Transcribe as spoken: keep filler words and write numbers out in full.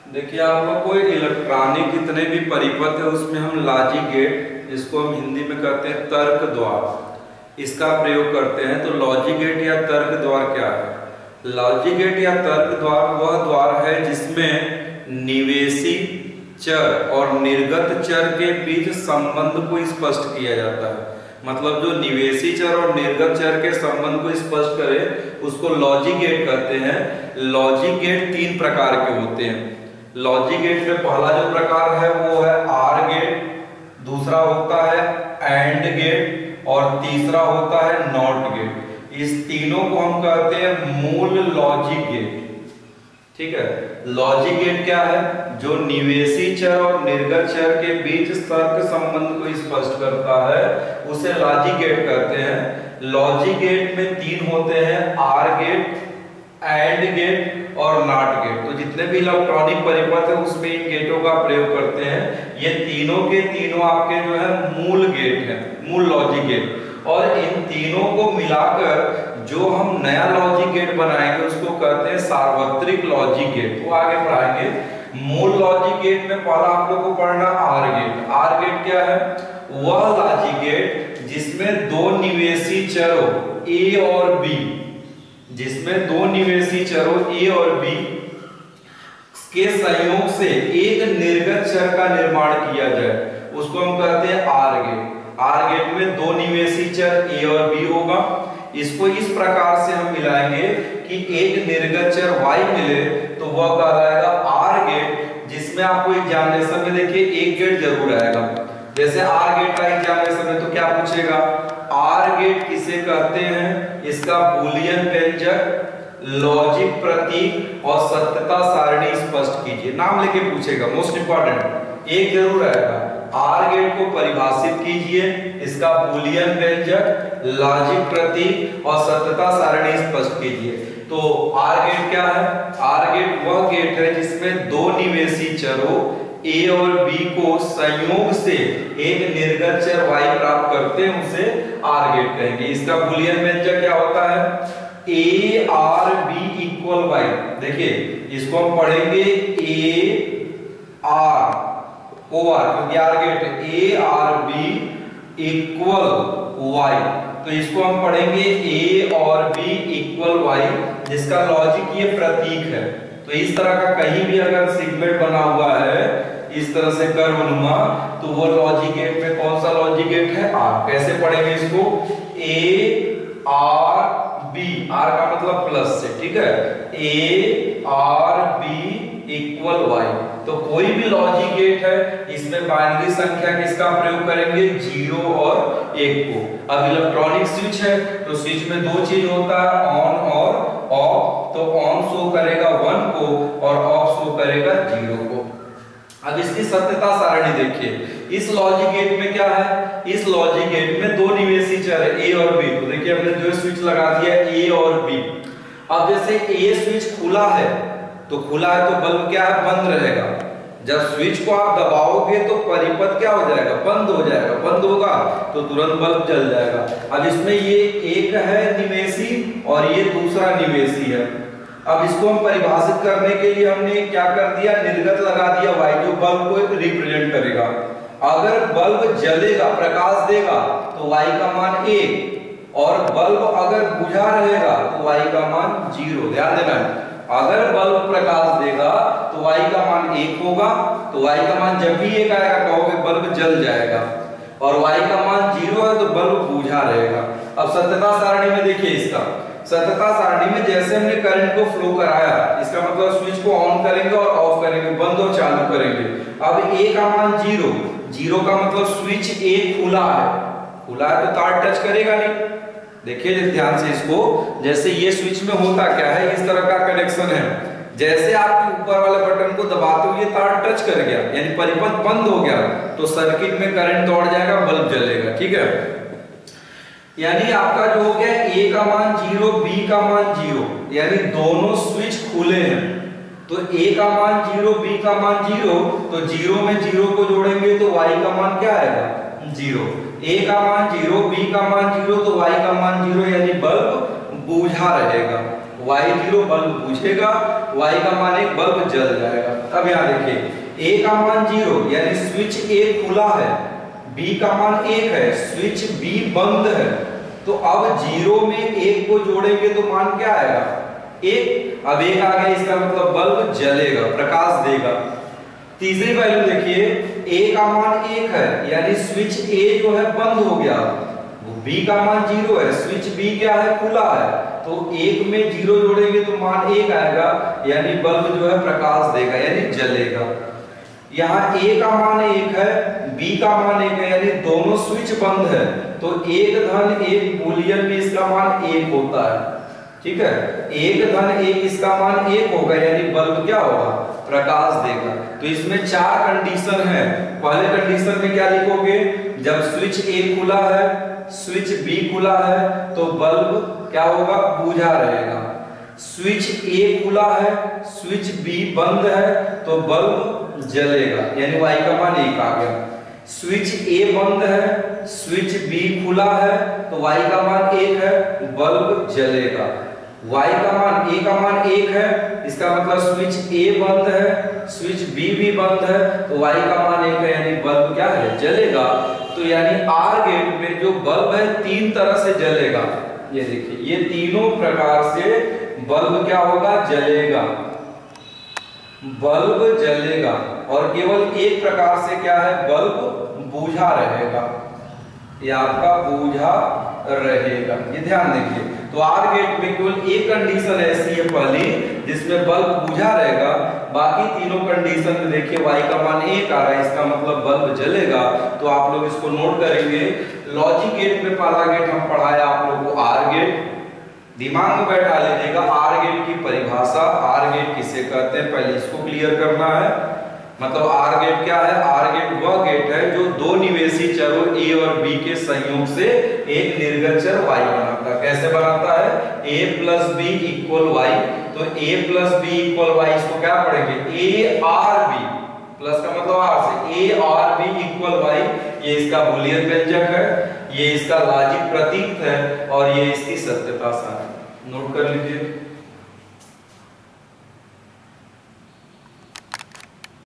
देखिए आप लोग को इलेक्ट्रॉनिक जितने भी परिपथ है उसमें हम लॉजिक गेट, जिसको हम हिंदी में कहते हैं तर्क द्वार, इसका प्रयोग करते हैं। तो लॉजिक गेट या तर्क द्वार क्या है? लॉजिक गेट या तर्क द्वार वह द्वार है जिसमें निवेशी चर और निर्गत चर के बीच संबंध को स्पष्ट किया जाता है। मतलब जो निवेशी चर और निर्गत चर के संबंध को स्पष्ट करे उसको लॉजिक गेट कहते हैं। लॉजिक गेट तीन प्रकार के होते हैं। लॉजिक गेट में पहला जो प्रकार है वो है आर गेट, दूसरा होता है एंड गेट और तीसरा होता है नॉट गेट। इस तीनों को हम कहते हैं मूल लॉजिक गेट। ठीक है, लॉजिक गेट क्या है? जो निवेशी चर और निर्गत चर के बीच तर्क संबंध को स्पष्ट करता है उसे लॉजिक गेट कहते हैं। लॉजिक गेट में तीन होते हैं, आर गेट, एंड गेट और नॉट गेट। तो जितने भी इलेक्ट्रॉनिक परिपथ है उसमें इन गेटों का प्रयोग करते हैं। ये तीनों के तीनों आपके जो है मूल गेट है, मूल लॉजिक गेट। और इन तीनों को मिलाकर जो हम नया लॉजिक गेट बनाएंगे उसको कहते हैं सार्वत्रिक लॉजिक गेट। वो आगे पढ़ाएंगे। मूल लॉजिक गेट में पहला आप लोग को पढ़ना आर गेट। आर गेट क्या है? वह लॉजिक गेट जिसमें दो निवेशी चरों ए और बी, जिसमें दो निवेशी चरों ए और बी के संयोग से एक निर्गत चर का निर्माण किया जाए उसको हम कहते हैं आर गेट। आर गेट में दो निवेशी चर ए और बी होगा। इसको इस प्रकार से हम मिलाएंगे कि एक निर्गत चर y मिले तो वह कहलाएगा आर गेट, जिसमें आपको एग्जामिनेशन में देखिए एक गेट जरूर आएगा। जैसे आर गेट का एग्जामिनेशन में तो क्या पूछेगा? आर गेट किसे कहते हैं? इसका बूलियन व्यंजक, लॉजिक प्रतीक और सत्यता सारणी स्पष्ट कीजिए। नाम लेके पूछेगा, मोस्ट इंपॉर्टेंट एक जरूर आएगा। आर गेट को परिभाषित कीजिए, इसका बूलियन व्यंजक, लॉजिक प्रतीक और सत्यता सारणी स्पष्ट कीजिए। तो आर गेट क्या है? आर गेट वह गेट है जिसमें दो निवेशी चरों ए और बी को संयोग से एक निर्गत चर y प्राप्त करते हैं, उसे आर गेट कहेंगे। इसका बूलियन व्यंजक क्या होता है? A or B equal Y. देखिए इसको हम पढ़ेंगे ए आर ओ आर, क्योंकि or gate A or B equal Y. तो इसको हम पढ़ेंगे ए और बी इक्वल वाई, जिसका लॉजिक ये प्रतीक है। तो इस तरह का कहीं भी अगर सेगमेंट बना हुआ है इस तरह से कर्वनुमा, तो वो लॉजिक गेट में कौन सा लॉजिक गेट है? आर। कैसे पढ़ेंगे इसको? ए आर बी, आर का मतलब प्लस से, ठीक है, A or B equal Y. तो कोई भी लॉजिक गेट है इसमें बाइनरी संख्या किसका प्रयोग करेंगे? जीरो और एक को। अब इलेक्ट्रॉनिक स्विच है तो स्विच में दो चीज होता है, ऑन और ऑफ। तो ऑन शो करेगा वन को और ऑफ शो करेगा जीरो को। अब इसकी सत्यता सारणी देखिए। इस लॉजिक गेट में क्या है? इस लॉजिक गेट में दो निवेशी चर है ए और बी। तो देखिए हमने जो स्विच लगा दिया ए और बी। अब जैसे ए स्विच खुला है तो खुला है तो बल्ब क्या है? बंद रहेगा। जब स्विच को आप दबाओगे तो परिपथ क्या हो जाएगा? बंद हो जाएगा। बंद होगा तो तुरंत बल्ब जल जाएगा। अब इसमें ये एक है निवेशी और ये दूसरा निवेशी है। अब इसको हम परिभाषित करने के लिए हमने क्या कर दिया? निर्गत लगा दिया y, जो बल्ब को रिप्रेजेंट करेगा। अगर बल्ब जलेगा, प्रकाश देगा तो y का मान एक, और बल्ब अगर बुझा रहेगा तो y का मान जीरो। ध्यान देना, अगर बल्ब प्रकाश देगा तो y का मान एक होगा, तो y का मान जब भी एक आएगा कहोगे बल्ब जल जाएगा, और y का मान जीरो है तो बल्ब बुझा रहेगा। अब सत्यता सारणी में देखिए, इसका सत्यता सारणी में जैसे हमने करंट को फ्लो कराया, इसका मतलब स्विच को ऑन करेंगे और ऑफ करेंगे, बंद और चालू करेंगे। अब ए का मान जीरो, जीरो का मतलब स्विच ए खुला है, खुला है तो तार टच करेगा नहीं। देखिए ध्यान से इसको, जैसे ये स्विच में होता क्या है, इस तरह का कनेक्शन है। जैसे आप ऊपर वाले बटन को दबाते हो ये तार टच कर गया, यानी परिपथ बंद हो गया, तो सर्किट में करंट दौड़ जाएगा, बल्ब जलेगा। ठीक है, यानी आपका जो हो गया ए का मान जीरो, बी का मान जीरो, यानी दोनों स्विच खुले हैं। तो ए का मान जीरो, बी का मान जीरो, तो जीरो में जीरो को जोड़ेंगे तो y का मान क्या आएगा? जीरो। ए का मान जीरो, बी का मान जीरो, तो y का मान जीरो, यानी बल्ब बूझा रहेगा। वाई जीरो बल्ब बुझेगा, वाई का मान एक बल्ब जल जाएगा। अब यहाँ देखिए ए का मान जीरो यानी स्विच ए खुला है, बी का मान एक है, स्विच बी बंद है, तो अब जीरो में एक को जोड़ेंगे तो मान क्या आएगा? एक। अब एक आ गया इसका मतलब बल्ब जलेगा, प्रकाश देगा। तीसरी वैल्यू देखिए ए का मान एक है यानी स्विच ए जो है बंद हो गया, बी का मान जीरो है, स्विच बी क्या है? खुला है, तो एक में जीरो जोड़ेंगे तो मान एक आएगा यानी बल्ब जो है प्रकाश देगा यानी जलेगा। यहाँ ए का मान एक है, बी का मान एक है यानी दोनों स्विच बंद है, तो एक धन एक बूलियन में इसका मान एक होता है, ठीक है। एक धन एक इसका मान एक होगा यानी बल्ब क्या होगा? प्रकाश देगा। तो इसमें चार कंडीशन है। पहले कंडीशन में क्या लिखोगे? जब स्विच ए खुला है, स्विच बी खुला है तो बल्ब क्या होगा? बुझा रहेगा। स्विच ए खुला है, स्विच बी बंद है तो बल्ब जलेगा यानी वाई का मान एक आ गया। स्विच ए बंद है, स्विच बी खुला है तो वाई का मान एक है, बल्ब जलेगा। y का मान a का मान एक है, इसका मतलब स्विच a बंद है, स्विच b भी बंद है, तो y का मान एक है यानी बल्ब क्या है? जलेगा। तो यानी आर गेट में जो बल्ब है तीन तरह से जलेगा। ये देखिए ये तीनों प्रकार से बल्ब क्या होगा? जलेगा, बल्ब जलेगा। और केवल एक प्रकार से क्या है? बल्ब बूझा रहेगा, ये आपका बूझा रहेगा। ये ध्यान देखिए। तो आर गेट में केवल एक कंडीशन ऐसी है पहली जिसमें बल्ब बुझा रहेगा, बाकी तीनों कंडीशन में देखिए वाई का मान एक आ रहा है, इसका मतलब बल्ब जलेगा। तो आप लोग इसको नोट करेंगे। लॉजिक गेट में पहला गेट हम पढ़ाया आप लोग को आर गेट, दिमाग में बैठा लीजिएगा। आर गेट की परिभाषा, आर गेट किसे कहते हैं पहले इसको क्लियर करना है। मतलब आर गेट क्या है? आर गेट वह गेट है जो दो निवेशी चरों ए और बी के संयोग से एक निर्गत चर y बनाता है। कैसे बनाता है? a plus B equal Y. तो a plus B equal Y, इसको क्या पढ़ेंगे? a आर बी, प्लस का मतलब आर से a or B equal Y. ये इसका बूलियन व्यंजक है, ये इसका लॉजिक प्रतीक है और ये इसकी सत्यता सारणी। नोट कर लीजिए।